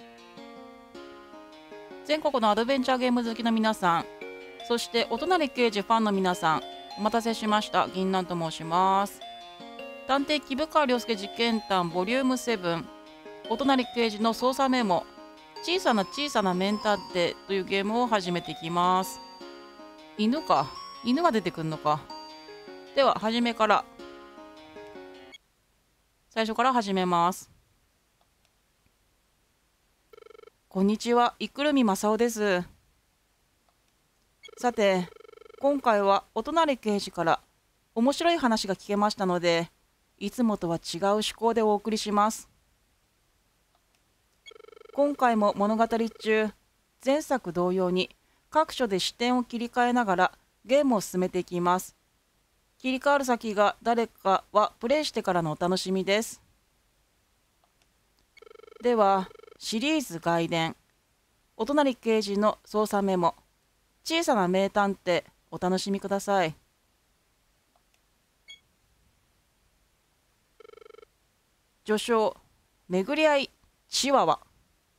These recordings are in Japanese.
全国のアドベンチャーゲーム好きの皆さん、そしてお隣刑事ファンの皆さん、お待たせしました。銀杏と申します。探偵木深良介実験探ボリューム7、お隣刑事の捜査メモ、小さな小さな名探偵というゲームを始めていきます。犬が出てくるのか。では最初から始めます。こんにちは、生見正雄です。さて、今回はお隣刑事から面白い話が聞けましたので、いつもとは違う趣向でお送りします。今回も物語中、前作同様に各所で視点を切り替えながらゲームを進めていきます。切り替わる先が誰かはプレイしてからのお楽しみです。では、シリーズ外伝、お隣刑事の捜査メモ、小さな名探偵、お楽しみください。序章、巡り合い、チワワ。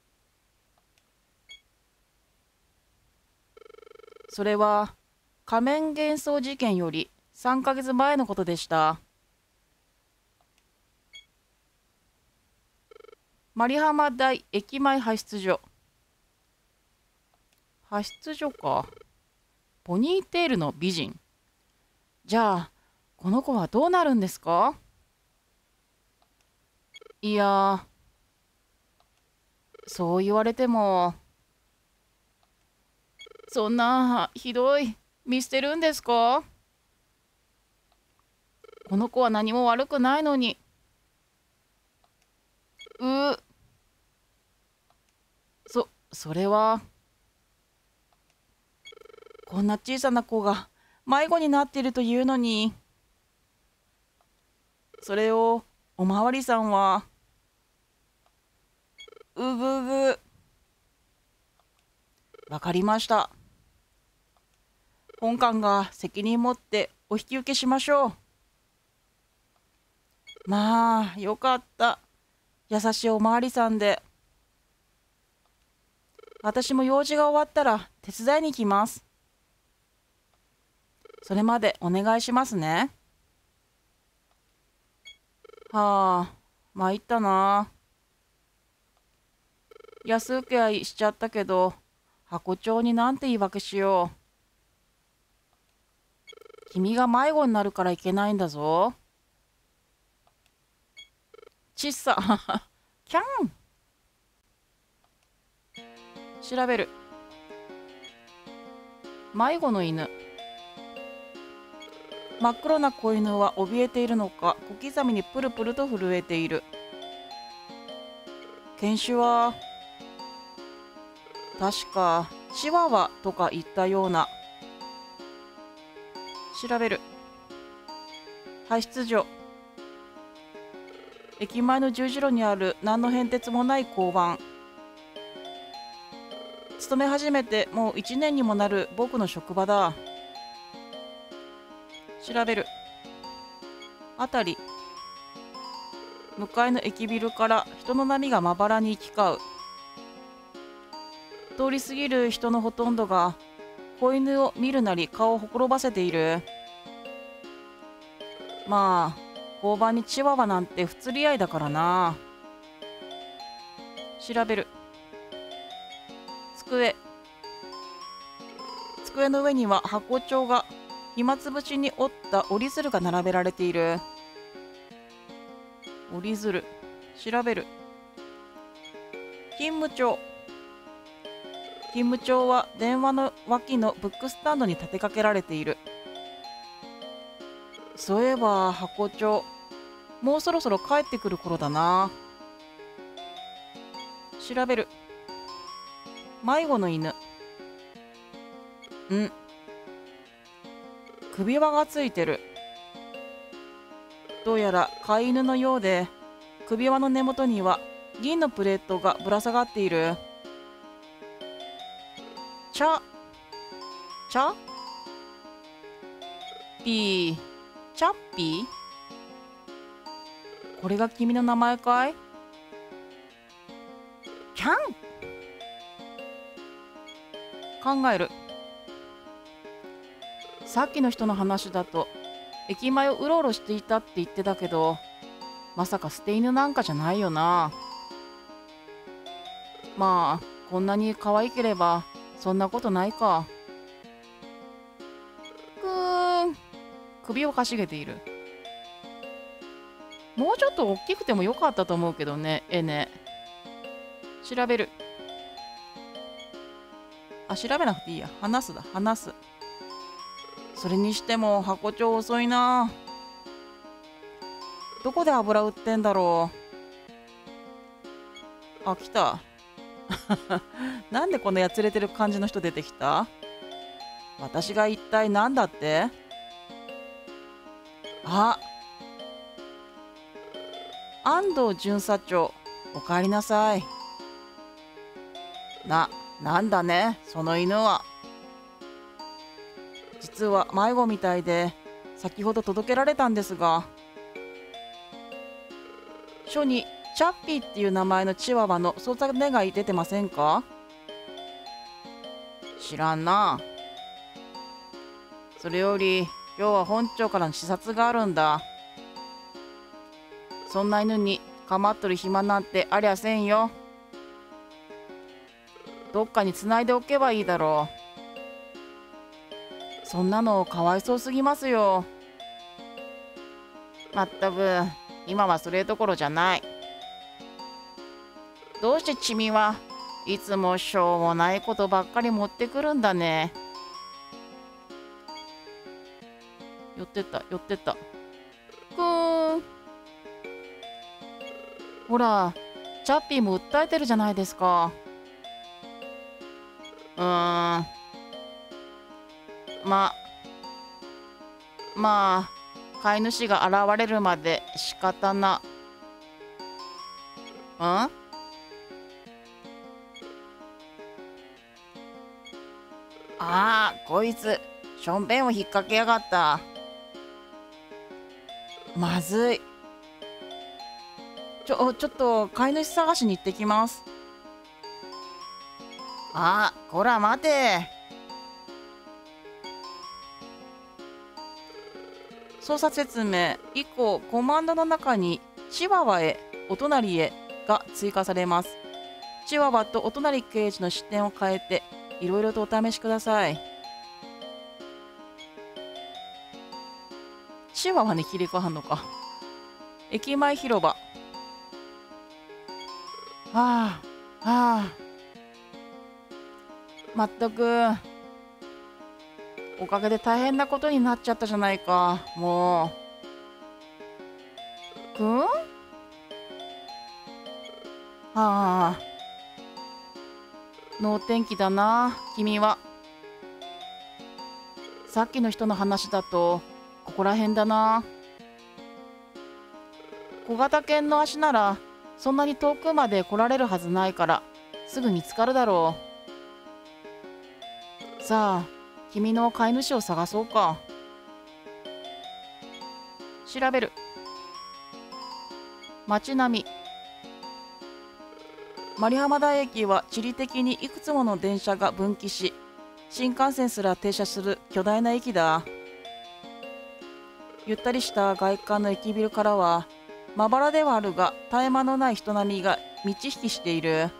それは仮面幻想事件より3ヶ月前のことでした。舞浜台駅前派出所。派出所か。ポニーテールの美人。じゃあこの子はどうなるんですか？いや、そう言われても。そんなひどい見捨てるんですか？この子は何も悪くないのに。それはこんな小さな子が迷子になっているというのに。それをおまわりさんは。うぐぐ。わかりました。本官が責任持ってお引き受けしましょう。まあよかった。優しいおまわりさんで。私も用事が終わったら手伝いに来ます。それまでお願いしますね。はあ、参ったな。安請け合いしちゃったけど、箱長になんて言い訳しよう。君が迷子になるからいけないんだぞ。ちっさ、キャン。調べる。迷子の犬。真っ黒な子犬は怯えているのか、小刻みにプルプルと震えている。犬種は確かチワワとか言ったような。調べる。派出所。駅前の十字路にある何の変哲もない交番。勤め始めてもう1年にもなる僕の職場だ。調べる。あたり。向かいの駅ビルから人の波がまばらに行き交う。通り過ぎる人のほとんどが子犬を見るなり顔をほころばせている。まあ交番にチワワなんて不釣り合いだからな。調べる。机の上には箱帳が暇つぶしに折った折り鶴が並べられている。折り鶴。調べる。勤務帳。勤務帳は電話の脇のブックスタンドに立てかけられている。そういえば箱帳、もうそろそろ帰ってくる頃だな。調べる。迷子の犬。首輪がついてる。どうやら飼い犬のようで、首輪の根元には銀のプレートがぶら下がっている。チャピー、チャッピー。これが君の名前かい？キャン。 考える。さっきの人の話だと駅前をうろうろしていたって言ってたけど、まさか捨て犬なんかじゃないよな。まあこんなに可愛ければそんなことないか。首をかしげている。もうちょっと大きくてもよかったと思うけどね、ね。調べる。調べなくていいや。話すだ、話す。それにしても箱長遅いな。どこで油売ってんだろう。来た。なんでこのやつれてる感じの人出てきた？私が一体何だって？安藤巡査長、おかえりなさい。なんだね、その犬は。実は迷子みたいで、先ほど届けられたんですが、署にチャッピーっていう名前のチワワの捜索願い出てませんか？知らんな。それより今日は本庁からの視察があるんだ。そんな犬に構っとる暇なんてありゃせんよ。どっかにつないでおけばいいだろう。そんなのかわいそうすぎますよ。まったく今はそれどころじゃない。どうしてチミはいつもしょうもないことばっかり持ってくるんだね。寄ってった。ほら、チャッピーも訴えてるじゃないですか。まあ飼い主が現れるまで仕方な。こいつしょんべんを引っ掛けやがった。まずい。ちょっと飼い主探しに行ってきます。こら待て。操作説明以降、コマンドの中にチワワへ、お隣へが追加されます。チワワとお隣刑事の視点を変えていろいろとお試しください。チワワに切り替わるのか。駅前広場。まったくおかげで大変なことになっちゃったじゃないか。もう能天気だな君は。さっきの人の話だとここら辺だな。小型犬の足ならそんなに遠くまで来られるはずないからすぐ見つかるだろう。さあ君の飼い主を探そうか。調べる。街並み。丸浜台駅は地理的にいくつもの電車が分岐し、新幹線すら停車する巨大な駅だ。ゆったりした外観の駅ビルからはまばらではあるが絶え間のない人並みが満ち引きしている。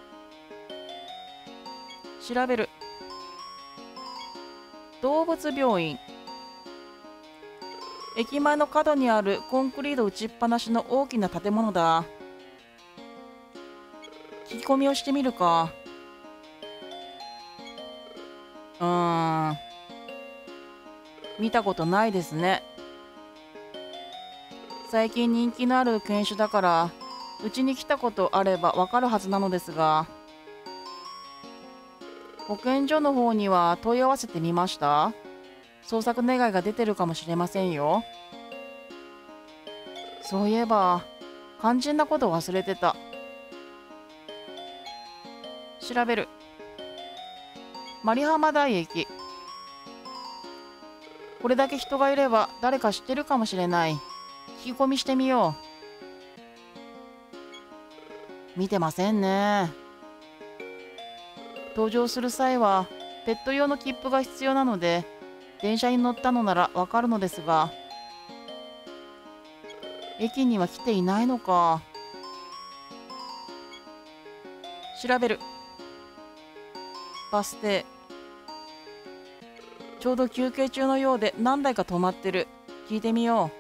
調べる。動物病院。駅前の角にあるコンクリート打ちっぱなしの大きな建物だ。聞き込みをしてみるか。見たことないですね。最近人気のある犬種だからうちに来たことあればわかるはずなのですが、保健所の方には問い合わせてみました？捜索願いが出てるかもしれませんよ。そういえば肝心なこと忘れてた。調べる。丸浜台駅。これだけ人がいれば誰か知ってるかもしれない。聞き込みしてみよう。見てませんね。登場する際はペット用の切符が必要なので、電車に乗ったのならわかるのですが、駅には来ていないのか。調べる。バス停。ちょうど休憩中のようで何台か止まってる。聞いてみよ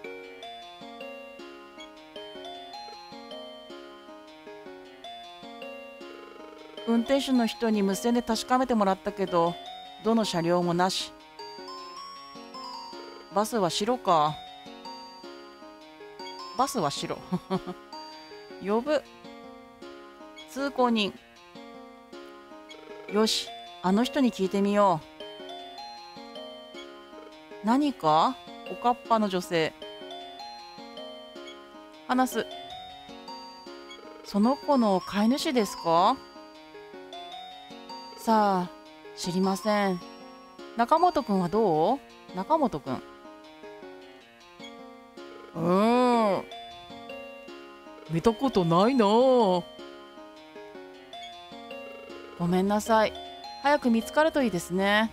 う。運転手の人に無線で確かめてもらったけど、どの車両もなし。バスは白か。バスは白。呼ぶ。通行人。よし、あの人に聞いてみよう。何か？おかっぱの女性。話す。その子の飼い主ですか？さあ、知りません。中本くんはどう？中本くん。見たことないな。ごめんなさい。早く見つかるといいですね。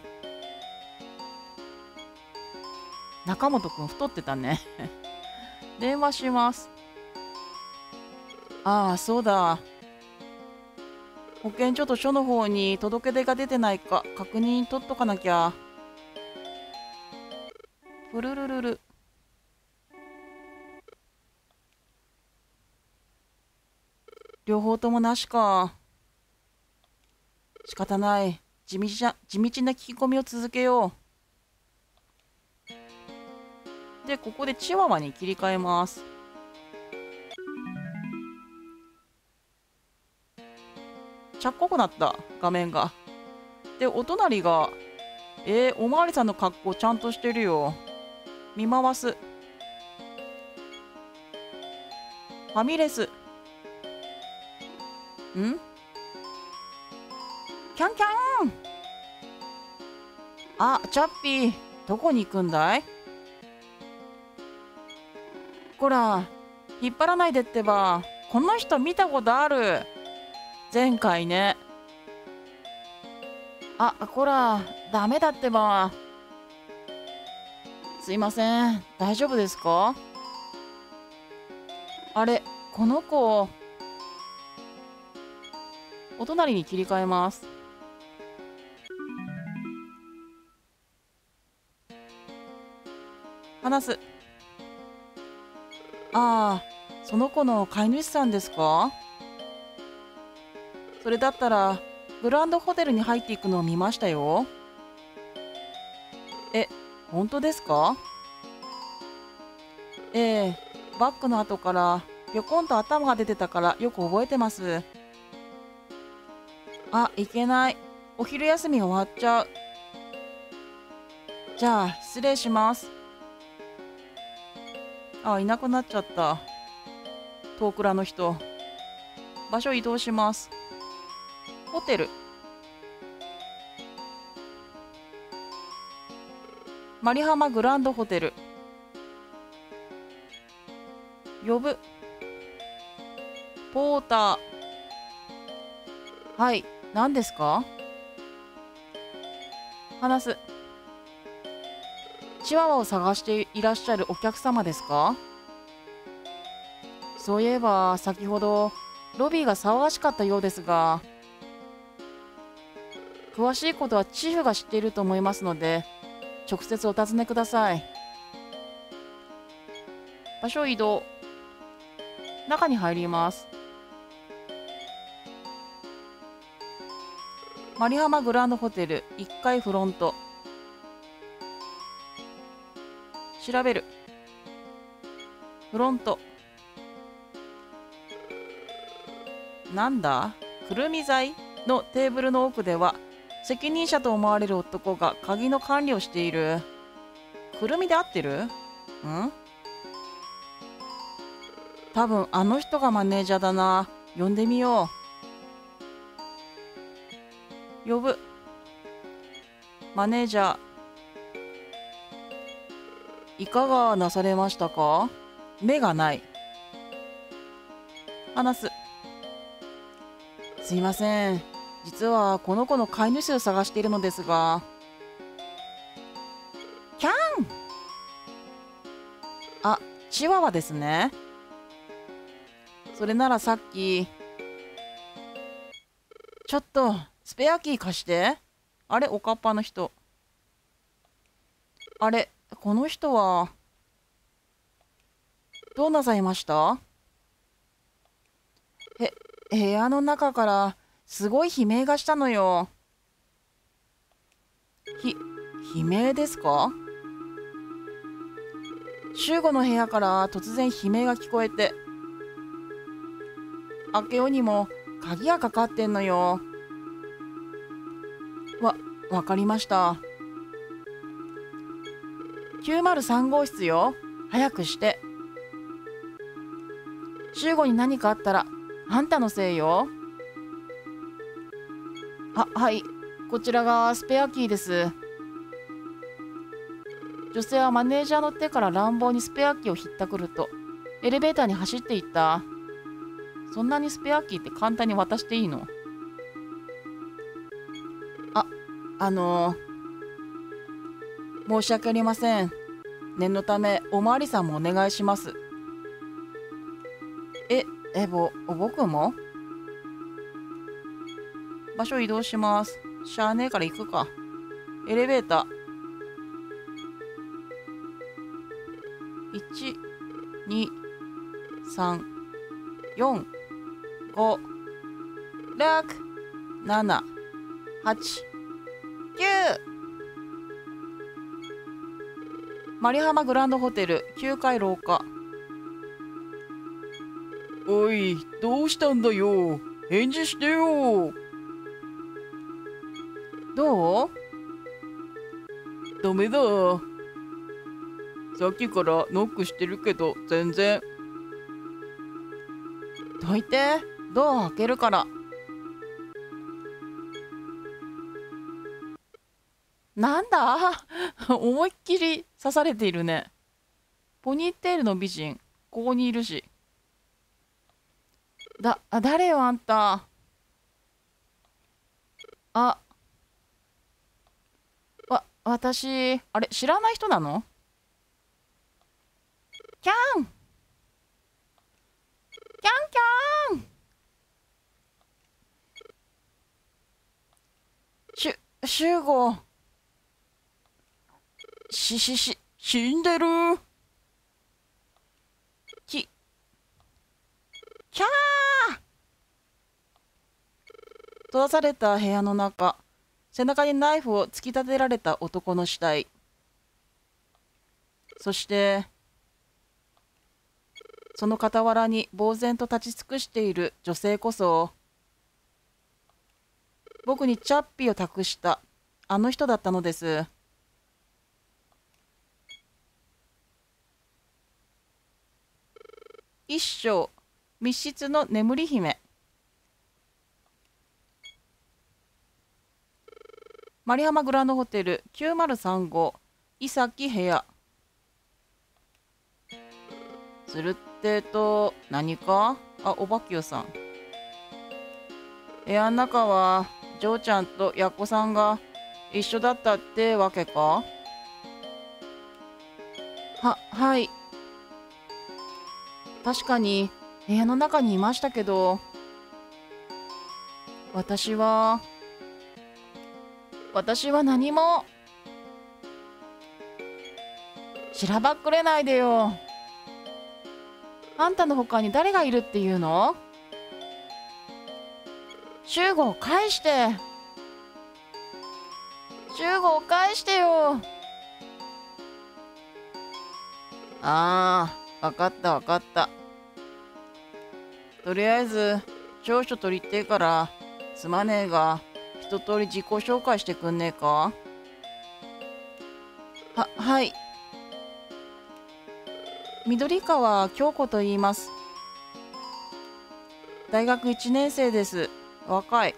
中本くん太ってたね。電話します。ああ、そうだ。保健所と署の方に届け出が出てないか確認取っとかなきゃ。プルルルル。両方ともなしか。仕方ない。地道な聞き込みを続けよう。で、ここでチワワに切り替えます。ちゃっこくなった画面が。で、お隣が、おまわりさんの格好ちゃんとしてるよ。見回す。ファミレス。キャンキャン。あ、チャッピー、どこに行くんだい？こら、引っ張らないでってば。この人見たことある。前回ね。あ、こら、ダメだってば。すいません、大丈夫ですか？あれ、この子。お隣に切り替えます。話す。ああ、その子の飼い主さんですか？それだったらグランドホテルに入っていくのを見ましたよ。本当ですか？バッグの後からぴょこんと頭が出てたからよく覚えてます。あ、いけない。お昼休み終わっちゃう。じゃあ失礼します。あ、いなくなっちゃった。遠くらの人。場所移動します。ホテル。マリハマグランドホテル。呼ぶ。ポーター。はい、何ですか？話す。チワワを探していらっしゃるお客様ですか？そういえば先ほどロビーが騒がしかったようですが、詳しいことはチーフが知っていると思いますので直接お尋ねください。場所移動。中に入ります。マリハマグランドホテル1階フロント。調べる。フロント。なんだ？くるみ剤のテーブルの奥では責任者と思われる男が鍵の管理をしている。くるみで合ってる？多分あの人がマネージャーだな。呼んでみよう。呼ぶ。マネージャー。いかがなされましたか？目がない。話す。すいません。 実はこの子の飼い主を探しているのですが。キャン。あ、チワワですね。それならさっき。ちょっとスペアキー貸して。あれ、おかっぱの人。あれ、この人はどうなさいました？部屋の中からすごい悲鳴がしたのよ。悲鳴ですか？シュウゴの部屋から突然悲鳴が聞こえて、明けおにも鍵がかかってんのよ。わかりました。903号室よ。早くして。シュウゴに何かあったらあんたのせいよ。はい。こちらがスペアキーです。女性はマネージャーの手から乱暴にスペアキーをひったくるとエレベーターに走っていった。そんなにスペアキーって簡単に渡していいの？申し訳ありません。念のためおまわりさんもお願いします。僕も？場所移動します。しゃあねえから行くか。エレベーター。1、2、3、4、5、6、7、8、9。マリハマグランドホテル9階廊下。おい、どうしたんだよ。返事してよ。どう？ダメだ。さっきからノックしてるけど全然。どいて、ドア開けるから。なんだ思いっきり刺されているね。ポニーテールの美人、ここにいるし。誰よあんた。私、あれ、知らない人なの？キャンキャンキャン。シュウゴ。死んでる。キャー。閉ざされた部屋の中、背中にナイフを突き立てられた男の死体。そしてその傍らに呆然と立ち尽くしている女性こそ、僕にチャッピーを託したあの人だったのです。一章密室の眠り姫。マリハマグランドホテル903号伊崎部屋。するって何か？おばきよさん。部屋の中はジョーちゃんとやっこさんが一緒だったってわけか？はい。確かに部屋の中にいましたけど、私は何も。しらばっくれないでよ。あんたの他に誰がいるっていうの？シュウゴを返して。シュウゴを返してよ。わかった。とりあえず調書取りってえからすまねえが、一通り自己紹介してくんねえか？はい。緑川京子と言います。大学1年生です。若い。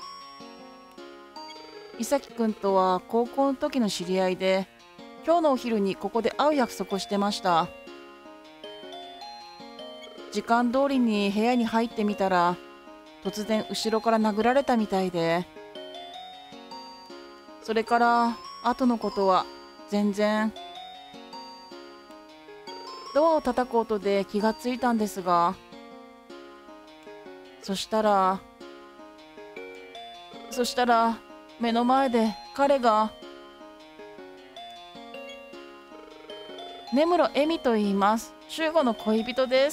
伊崎くんとは高校の時の知り合いで、今日のお昼にここで会う約束をしてました。時間通りに部屋に入ってみたら、 突然後ろから殴られたみたいで、それから後のことは全然。ドアを叩く音で気がついたんですが、そしたら目の前で彼が、根室恵美と言います。修吾の恋人です。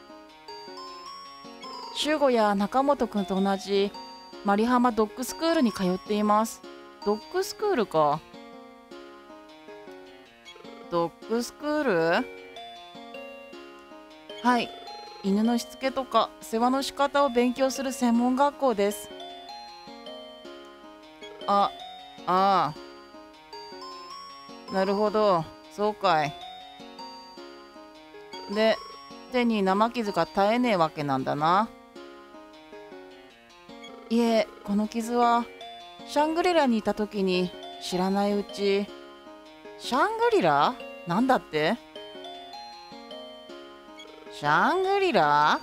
修吾や中本くんと同じマリハマドッグスクールに通っています。ドッグスクールか。ドッグスクール？はい。犬のしつけとか世話の仕方を勉強する専門学校です。ああ、なるほど、そうかい。で、手に生傷が絶えねえわけなんだな。いえ、この傷はシャングリラにいた時に知らないうち。シャングリラ？なんだって？シャングリラ？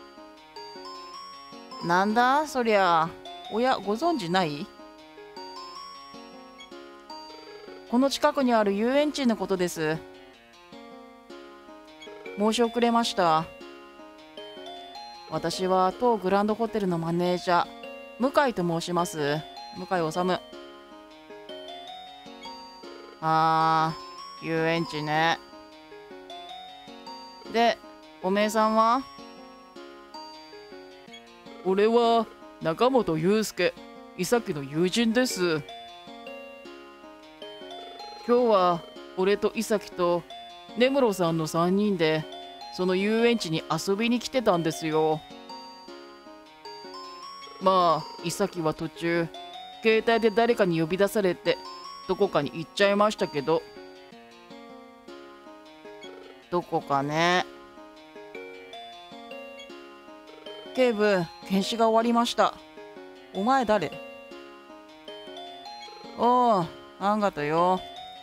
なんだそりゃ。おや、ご存知ない？この近くにある遊園地のことです。申し遅れました。私は当グランドホテルのマネージャー、向井と申します。向井治。遊園地ね。で、おめえさんは？俺は中本祐介、伊崎の友人です。今日は俺と伊崎と根室さんの3人でその遊園地に遊びに来てたんですよ。まあ伊崎は途中携帯で誰かに呼び出されてどこかに行っちゃいましたけど。どこかね。警部、検視が終わりました。お前誰？おお、あんがとよ。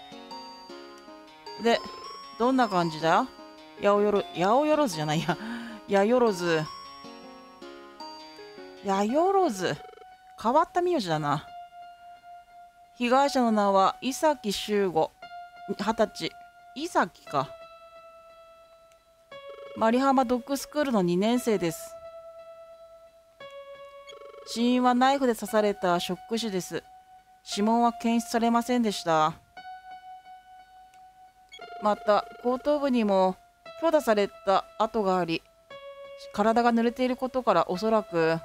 で、どんな感じだ？八百万じゃないや。八百万。八百万。変わった名字だな。被害者の名は伊崎修吾。20歳。伊崎か。マリハマドッグスクールの2年生です。死因はナイフで刺されたショック死です。指紋は検出されませんでした。また後頭部にも強打された跡があり、体が濡れていることからおそらく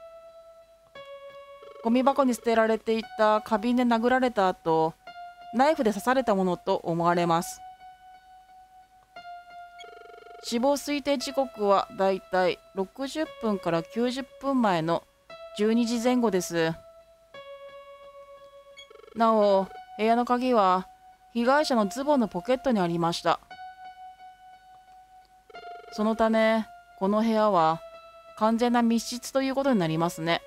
ゴミ箱に捨てられていた花瓶で殴られた後、ナイフで刺されたものと思われます。死亡推定時刻はだいたい60分から90分前の12時前後です。なお、部屋の鍵は被害者のズボンのポケットにありました。そのため、この部屋は完全な密室ということになりますね。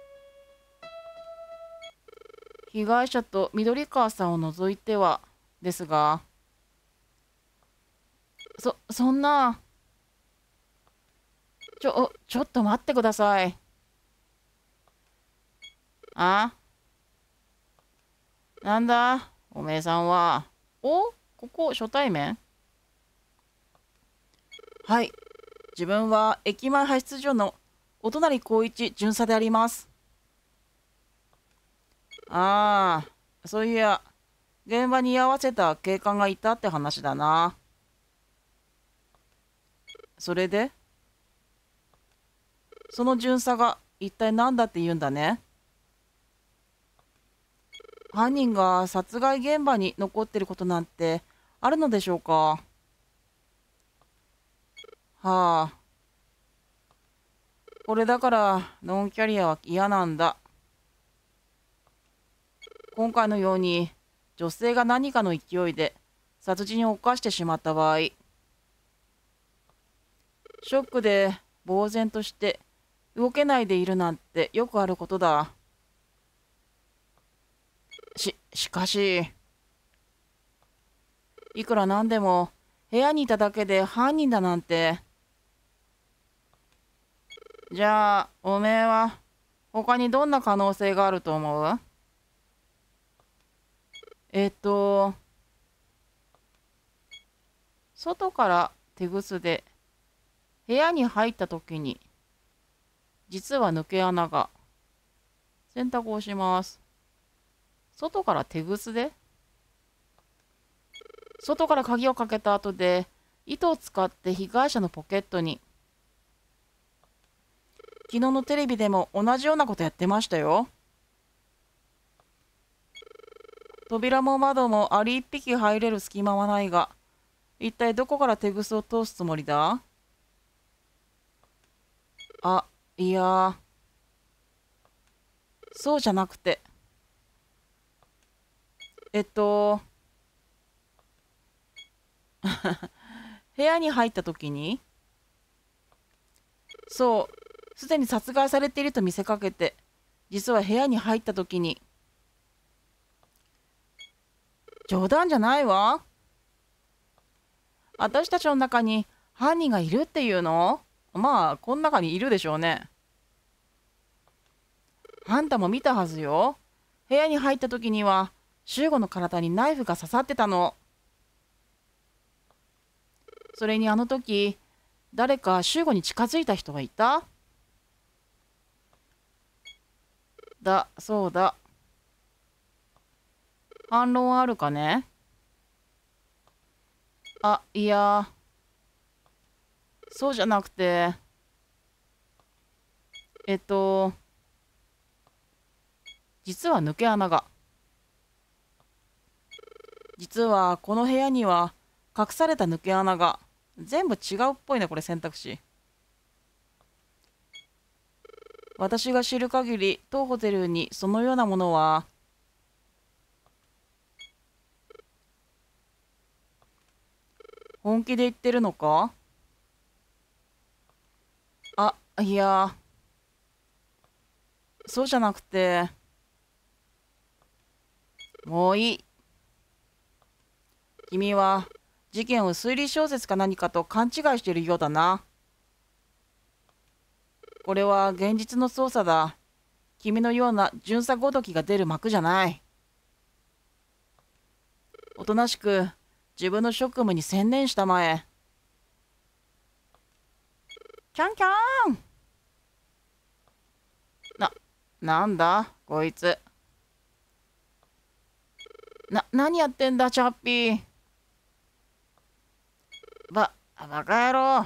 被害者と緑川さんを除いてはですが、そんな。ちょっと待ってください。なんだおめえさんは。ここ初対面？はい。自分は駅前派出所のお隣光一巡査であります。そういや、現場に居合わせた警官がいたって話だな。それで？その巡査が一体何だって言うんだね。犯人が殺害現場に残ってることなんてあるのでしょうか？はあ。これだからノンキャリアは嫌なんだ。今回のように女性が何かの勢いで殺人を犯してしまった場合、ショックで呆然として動けないでいるなんてよくあることだ。しかし、いくらなんでも部屋にいただけで犯人だなんて。 じゃあ、おめえは、他にどんな可能性があると思う？外から手ぐすで部屋に入った時に、実は抜け穴が。選択をします。外から手ぐすで、外から鍵をかけた後で、糸を使って被害者のポケットに。昨日のテレビでも同じようなことやってましたよ。扉も窓もアリ一匹入れる隙間はないが、一体どこから手ぐすを通すつもりだ？あ、いや、そうじゃなくて。部屋に入った時に、そう、すでに殺害されていると見せかけて、実は部屋に入った時に。冗談じゃないわ。私たちの中に犯人がいるっていうの？まあ、この中にいるでしょうね。あんたも見たはずよ。部屋に入った時には、修吾の体にナイフが刺さってたの。それにあの時、誰か修吾に近づいた人がいた？そうだ。反論あるかね？あ、いや、そうじゃなくて、実は抜け穴が。実はこの部屋には隠された抜け穴が。全部違うっぽいね、これ選択肢。私が知る限り、当ホテルにそのようなものは。本気で言ってるのか？あ、いや、そうじゃなくて、もういい。君は事件を推理小説か何かと勘違いしているようだな。これは現実の捜査だ。君のような巡査ごときが出る幕じゃない。おとなしく自分の職務に専念したまえ。キャンキャン。なんだこいつ。何やってんだチャッピー。バカ野郎。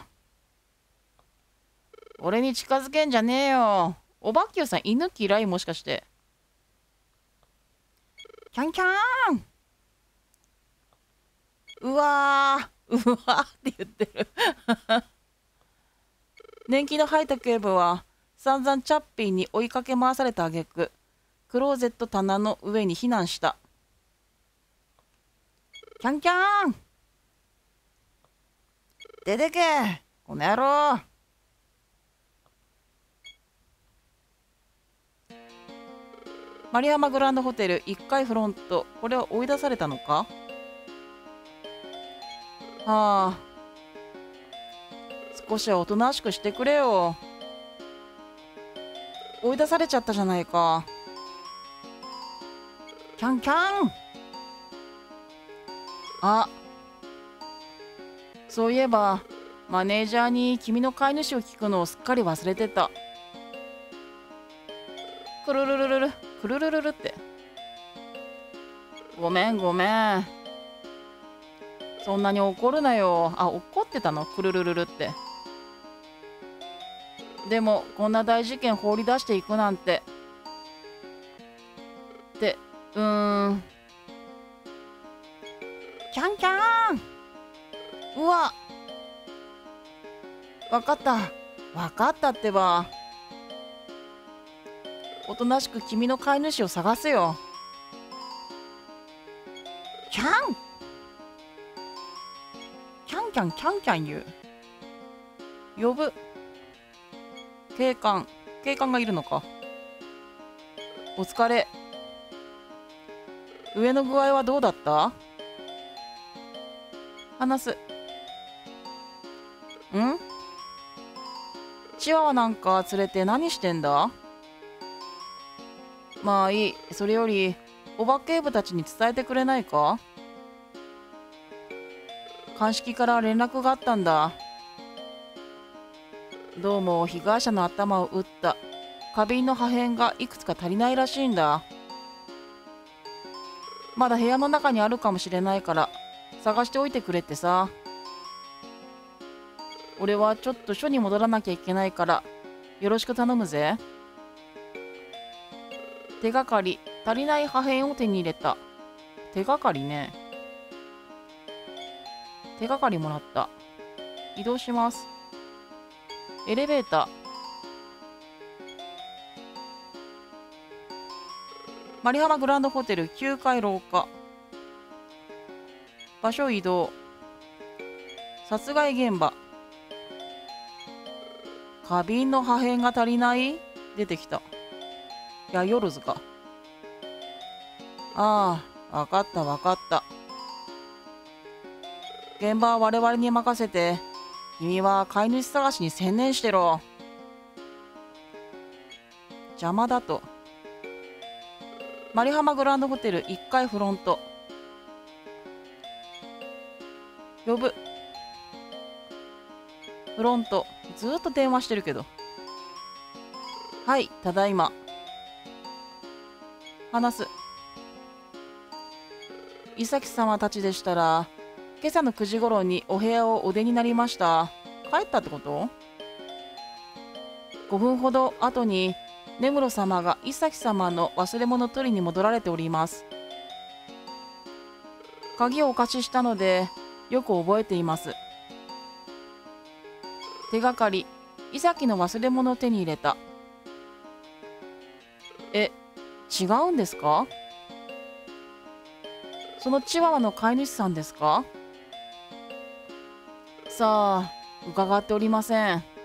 俺に近づけんじゃねえよ。おばっきゅうさん犬嫌いもしかして。キャンキャーン。うわーって言ってる年季の入った警部は散々チャッピーに追いかけ回された挙句、クローゼット棚の上に避難した。キャンキャーン。出てけこの野郎。マリハマグランドホテル1階フロント。これは追い出されたのか？はあ、少しはおとなしくしてくれよ。追い出されちゃったじゃないか。キャンキャン。あ、そういえばマネージャーに君の飼い主を聞くのをすっかり忘れてた。くるるるるるくるるるるって。ごめん。そんなに怒るなよ。あ、怒ってたの？くるるるるって。でもこんな大事件放り出していくなんて。キャンキャーン。うわ、わかったってば。おとなしく君の飼い主を探せよ。キャン言う。呼ぶ。警官がいるのか。お疲れ。上の具合はどうだった？話す。違チワワなんか連れて何してんだ？まあいい。それよりお化け部たちに伝えてくれないか？鑑識から連絡があったんだ。どうも被害者の頭を打った花瓶の破片がいくつか足りないらしいんだ。まだ部屋の中にあるかもしれないから探しておいてくれってさ。俺はちょっと署に戻らなきゃいけないからよろしく頼むぜ。手がかり、足りない破片を手に入れた。手がかりね。手がかりもらった。移動します。エレベーター。マリハマグランドホテル9階廊下。場所移動。殺害現場。花瓶の破片が足りない？出てきた。ヤヨルズか。ああ、わかったわかった。現場は我々に任せて、君は飼い主探しに専念してろ。邪魔だと。マリハマグランドホテル1階フロント。呼ぶ。フロント。ずーっと電話してるけど。はい、ただいま。話す。伊崎様たちでしたら、今朝の9時頃にお部屋をお出になりました。帰ったってこと？ 5 分ほど後に根室様が伊崎様の忘れ物取りに戻られております。鍵をお貸ししたのでよく覚えています。手がかり、伊崎の忘れ物を手に入れた。違うんですか？そのチワワの飼い主さんですか？さあ、伺っておりません。